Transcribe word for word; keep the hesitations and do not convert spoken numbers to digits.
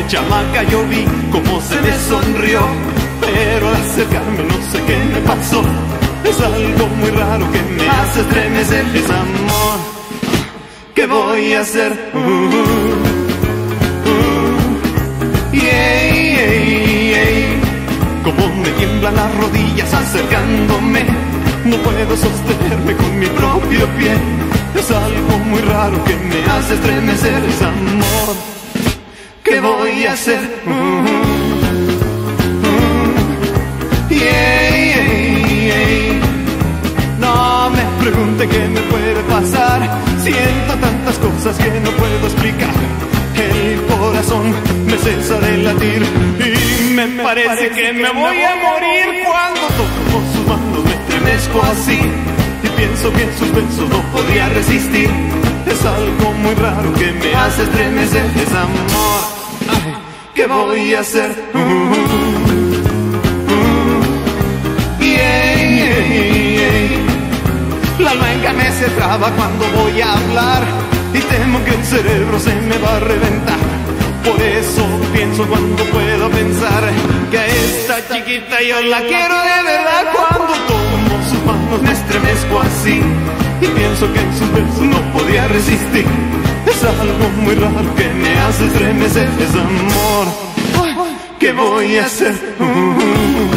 chamaca yo vi cómo se me sonrió, pero al acercarme no sé qué me pasó. Es algo muy raro que me hace estremecer. Es amor, ¿qué voy a hacer? Uh, uh, uh, yeah, yeah, yeah. Como me tiemblan las rodillas acercándome, no puedo sostenerme con mi propio pie. Es algo muy raro que me hace estremecer. Es amor, ¿qué voy a hacer? Uh, uh, yeah, yeah, yeah. No me pregunte qué me puede pasar. Siento tantas cosas que no puedo explicar. El corazón me cesa de latir y me parece que me voy a morir cuando toco sus manos. Me estremezco así y pienso que en sus besos no podría resistir. Es algo muy raro que me hace estremecer. Es amor, ay, ¿qué voy a hacer? Uh, uh, uh, yeah, yeah, yeah. La lengua me se traba cuando voy a hablar y temo que el cerebro se me va a reventar. Por eso pienso cuando puedo pensar que a esta chiquita yo la quiero de verdad. Cuando tomo sus manos me estremezco así y pienso que en sus besos no podía resistir. Es algo muy raro que me hace estremecer. Es amor, ¿qué voy a hacer? Uh, uh, uh.